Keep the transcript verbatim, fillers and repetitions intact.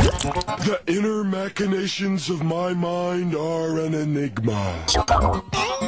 The inner machinations of my mind are an enigma.